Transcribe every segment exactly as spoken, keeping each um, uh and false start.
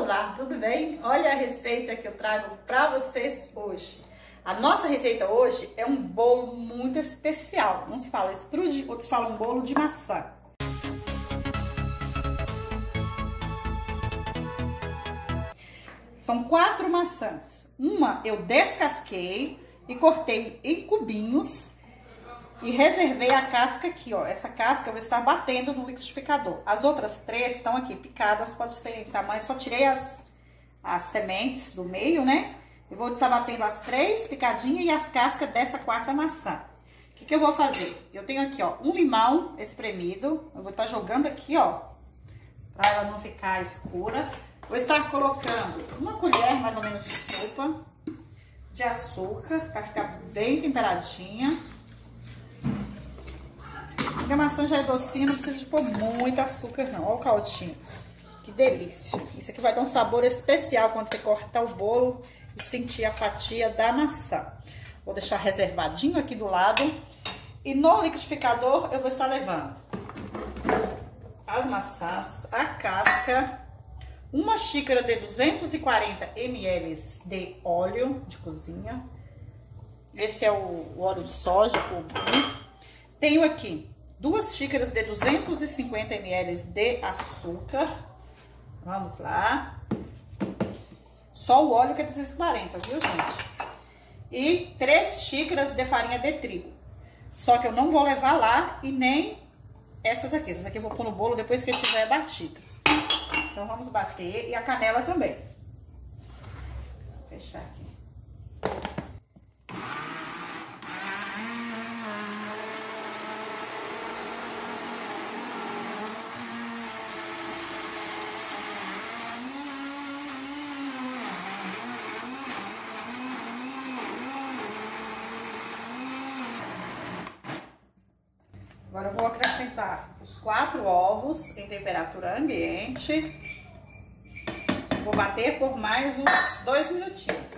Olá, tudo bem? Olha a receita que eu trago para vocês hoje. A nossa receita hoje é um bolo muito especial. Uns falam estrude, outros falam bolo de maçã. São quatro maçãs. Uma eu descasquei e cortei em cubinhos e reservei a casca aqui, ó. Essa casca eu vou estar batendo no liquidificador. As outras três estão aqui picadas, pode ser em tamanho, só tirei as, as sementes do meio, né? Eu vou estar batendo as três picadinhas e as cascas dessa quarta maçã. O que que eu vou fazer? Eu tenho aqui, ó, um limão espremido. Eu vou estar jogando aqui, ó, pra ela não ficar escura. Vou estar colocando uma colher, mais ou menos, de sopa de açúcar, pra ficar bem temperadinha. Porque a maçã já é docinha, não precisa de pôr muito açúcar, não. Olha o caldinho. Que delícia. Isso aqui vai dar um sabor especial quando você cortar o bolo e sentir a fatia da maçã. Vou deixar reservadinho aqui do lado. E no liquidificador eu vou estar levando as maçãs, a casca, uma xícara de duzentos e quarenta mililitros de óleo de cozinha. Esse é o óleo de soja comum. Tenho aqui duas xícaras de duzentos e cinquenta mililitros de açúcar. Vamos lá. Só o óleo que é duzentos e quarenta, viu, gente? E três xícaras de farinha de trigo. Só que eu não vou levar lá e nem essas aqui. Essas aqui eu vou pôr no bolo depois que ele tiver batido. Então vamos bater. E a canela também. Vou fechar aqui. Agora eu vou acrescentar os quatro ovos em temperatura ambiente. Vou bater por mais uns dois minutinhos.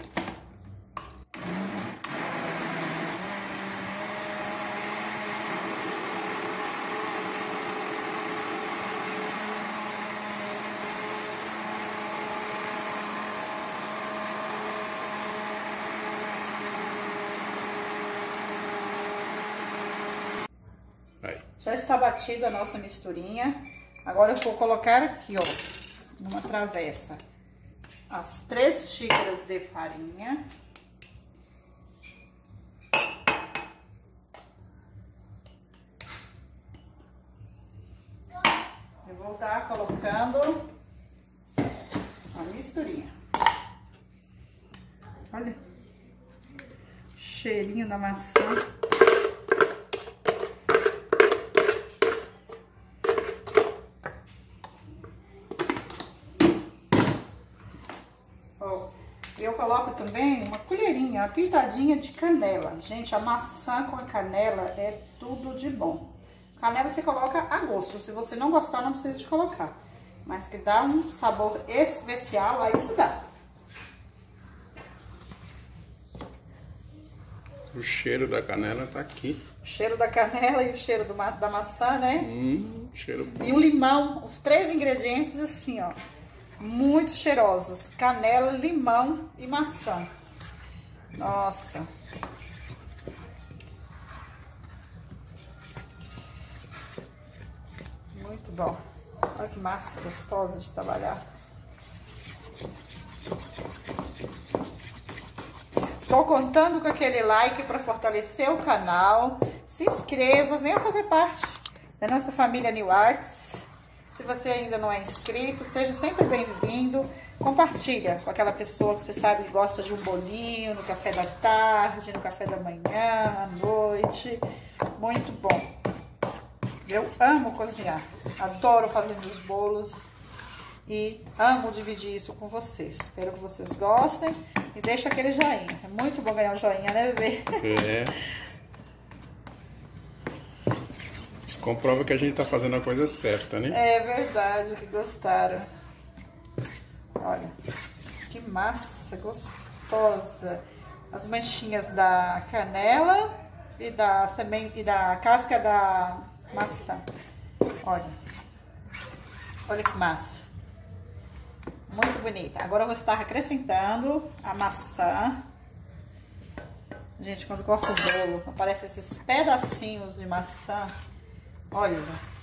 Já está batida a nossa misturinha. Agora eu vou colocar aqui, ó, numa travessa, as três xícaras de farinha. Eu vou estar colocando a misturinha. Olha o cheirinho da maçã. Eu coloco também uma colherinha, uma pitadinha de canela. Gente, a maçã com a canela é tudo de bom. Canela você coloca a gosto. Se você não gostar, não precisa de colocar. Mas que dá um sabor especial, aí se dá. O cheiro da canela tá aqui. O cheiro da canela e o cheiro do ma da maçã, né? Hum, cheiro bom. E o limão, os três ingredientes assim, ó. Muito cheirosos. Canela, limão e maçã. Nossa. Muito bom. Olha que massa gostosa de trabalhar. Tô contando com aquele like para fortalecer o canal. Se inscreva, venha fazer parte da nossa família New Arts. Se você ainda não é inscrito, seja sempre bem-vindo. Compartilha com aquela pessoa que você sabe que gosta de um bolinho no café da tarde, no café da manhã, à noite. Muito bom. Eu amo cozinhar. Adoro fazer meus bolos e amo dividir isso com vocês. Espero que vocês gostem e deixa aquele joinha. É muito bom ganhar um joinha, né, bebê? É. Comprova que a gente tá fazendo a coisa certa, né? É verdade, que gostaram. Olha, que massa gostosa. As manchinhas da canela e da semente e da casca da maçã. Olha. Olha que massa. Muito bonita. Agora eu vou estar acrescentando a maçã. Gente, quando corta o bolo, aparecem esses pedacinhos de maçã. Olha.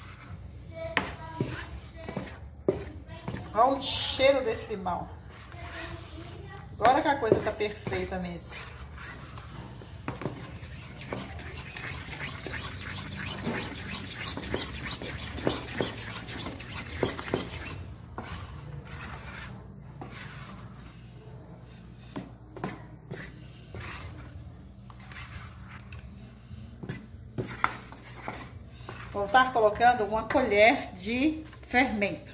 Olha o cheiro desse limão. Agora que a coisa tá perfeita mesmo. Vou estar colocando uma colher de fermento.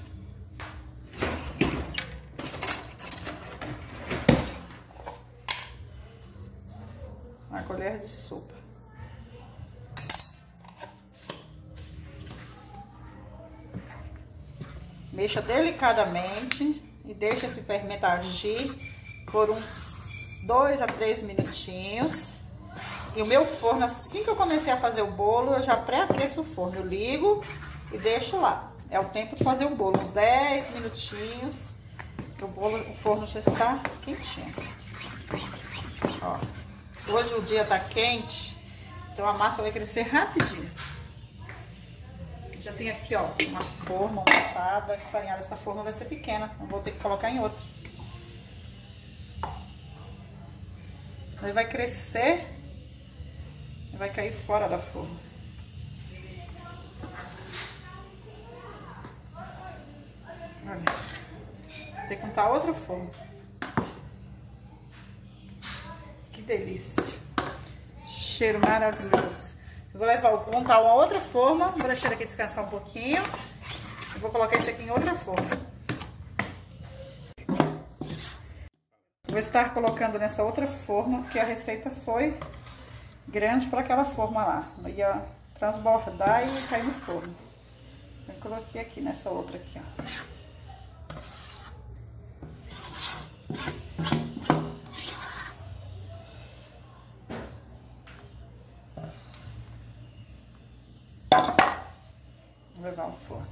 Uma colher de sopa. Mexa delicadamente e deixa esse fermento agir por uns dois a três minutinhos. E o meu forno, assim que eu comecei a fazer o bolo, eu já pré-aqueço o forno. Eu ligo e deixo lá. É o tempo de fazer o bolo, uns dez minutinhos. O, bolo, o forno já está quentinho. Ó, hoje o dia tá quente, então a massa vai crescer rapidinho. Já tem aqui, ó, uma forma montada. Que farinhada, essa forma vai ser pequena, eu vou ter que colocar em outra. Ele vai crescer. Vai cair fora da forma. Olha. Tem que montar outra forma. Que delícia. Cheiro maravilhoso. Eu vou levar, vou montar uma outra forma. Vou deixar ele aqui descansar um pouquinho. Eu vou colocar isso aqui em outra forma. Vou estar colocando nessa outra forma, porque a receita foi grande para aquela forma lá, não ia transbordar e cair no forno. Eu coloquei aqui nessa outra aqui, ó. Vou levar ao forno.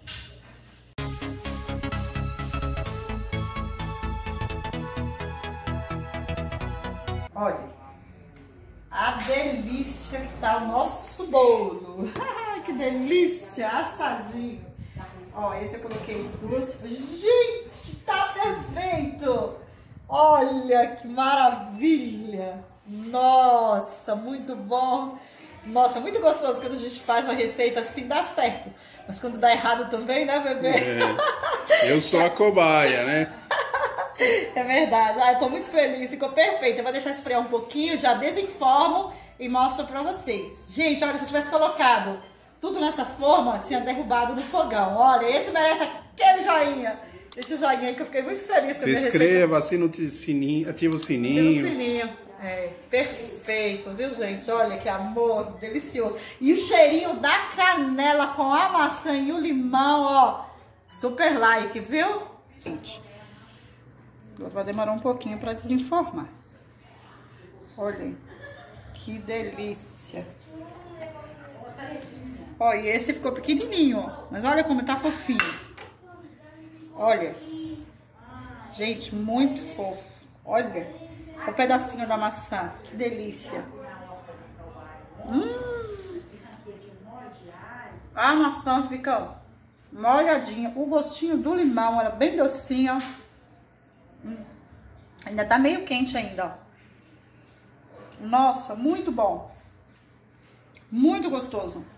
Olha. A delícia que tá o nosso bolo. Que delícia, assadinho. Ó, esse eu coloquei duas. Gente, tá perfeito. Olha que maravilha. Nossa, muito bom. Nossa, muito gostoso quando a gente faz a receita assim, dá certo. Mas quando dá errado também, né, bebê? É, eu sou a cobaia, né? É verdade. Ah, eu tô muito feliz, ficou perfeito. Eu vou deixar esfriar um pouquinho, já desenformo e mostro pra vocês. Gente, olha, se eu tivesse colocado tudo nessa forma, tinha derrubado no fogão. Olha, esse merece aquele joinha. Deixa o joinha aí que eu fiquei muito feliz com a minha receita. Se inscreva, assina o sininho, ativa o sininho. Ativa o sininho. É, perfeito, viu, gente? Olha que amor, delicioso. E o cheirinho da canela com a maçã e o limão, ó. Super like, viu? Gente, vai demorar um pouquinho para desenformar. Olhem, que delícia. Ó, e esse ficou pequenininho, ó. Mas olha como tá fofinho. Olha. Gente, muito fofo. Olha. O pedacinho da maçã, que delícia. Hum. A maçã fica molhadinha. O gostinho do limão, ela bem docinha. Hum. Ainda tá meio quente ainda, ó. Nossa, muito bom. Muito gostoso.